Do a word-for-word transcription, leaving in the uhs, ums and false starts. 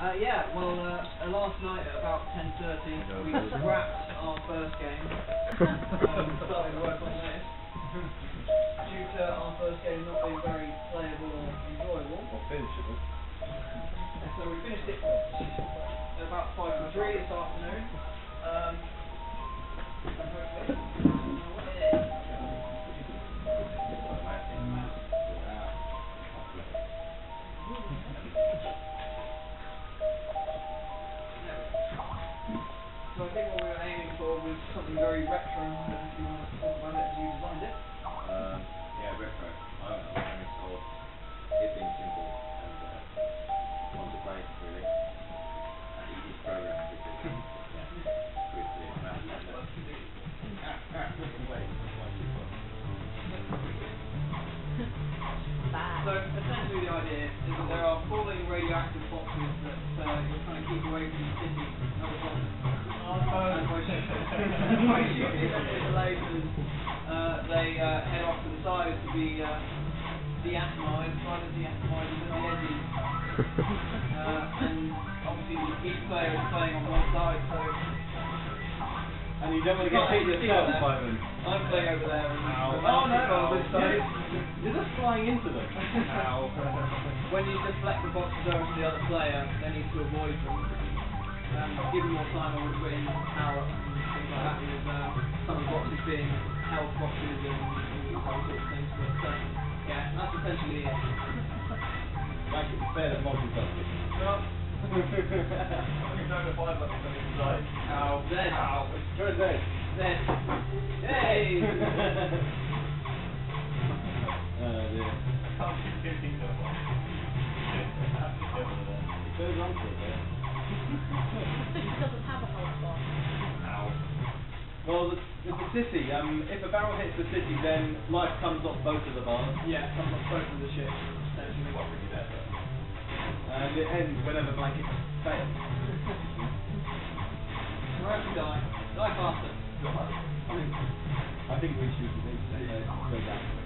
Uh, yeah, well, uh, uh, last night at about ten thirty, we scrapped our first game. um, started work on this. Due to our first game not being very playable or enjoyable. Or finishable. So we finished it at about five to three this afternoon. Um, and hopefully, So I think what we were aiming for was something very retro. I don't know if you want to talk about it as you designed it. Um, yeah, retro. I'm aiming for it being simple and uh, fun to play, really. And easy to program because, um, yeah, with the amount of level. So essentially the idea is that there are falling radioactive boxes that uh, you're trying to keep away from the city and other bombs. And by shooting by shooting them with the lasers, uh, they uh, head off to the sides to be uh, deatomized, either deatomized at the edges. Uh, and obviously each player is playing on one side, so... And you don't want to get hit yourself by them. I'm playing over there and... Ow. Oh no! On this side. You're just flying into them. Ow. When you deflect the boxes over to the other player, they need to avoid them. Um, given more time, I would put in power up and things like that, with uh, some of the boxes being health boxes and all sorts of things. But uh, yeah, that's essentially it. Like it's fair that Monty does it. Well, you know the five buttons on the inside. Ow. Z. Ow. Go Z. Z. Yay! Oh dear. I can't keep hitting them. It goes on for a bit. This doesn't have a whole spot. Ow. Well, the, with the city, um, if a barrel hits the city, then life comes off both of the bars. Yeah, comes off both of the ships, essentially. Not really there, but... And it ends whenever blankets fail. Where else you die? Die faster. I think, I think we should uh, go down.